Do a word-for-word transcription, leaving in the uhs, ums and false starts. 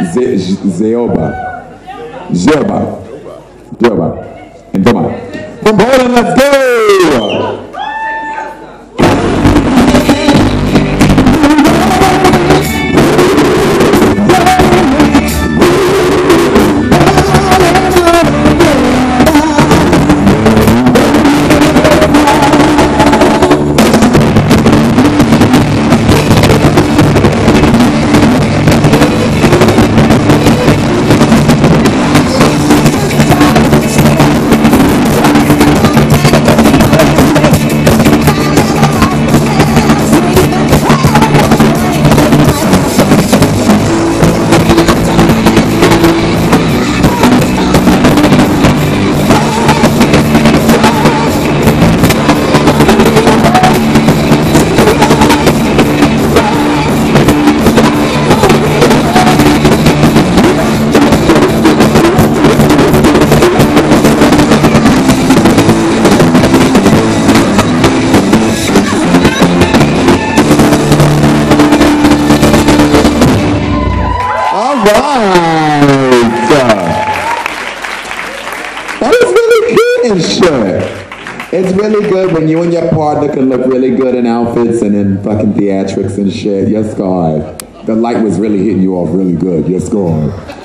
Ze- Zeoba. Zeoba. Zeoba. And come on. From Poland, let's go! It's really good when you and your partner can look really good in outfits and in fucking theatrics and shit. Yes, God. The light was really hitting you off really good. Yes, God.